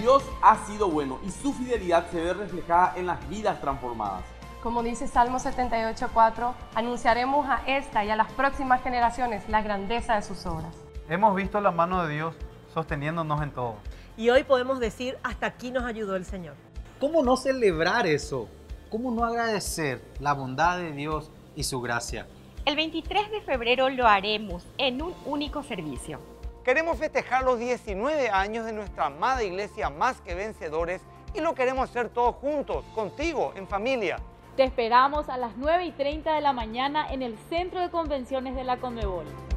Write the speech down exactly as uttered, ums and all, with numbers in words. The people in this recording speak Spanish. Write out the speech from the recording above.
Dios ha sido bueno y su fidelidad se ve reflejada en las vidas transformadas. Como dice Salmo setenta y ocho, cuatro, anunciaremos a esta y a las próximas generaciones la grandeza de sus obras. Hemos visto la mano de Dios sosteniéndonos en todo. Y hoy podemos decir, hasta aquí nos ayudó el Señor. ¿Cómo no celebrar eso? ¿Cómo no agradecer la bondad de Dios y su gracia? El veintitrés de febrero lo haremos en un único servicio. Queremos festejar los diecinueve años de nuestra amada iglesia Más que Vencedores y lo queremos hacer todos juntos, contigo, en familia. Te esperamos a las nueve y treinta de la mañana en el Centro de Convenciones de la Conmebol.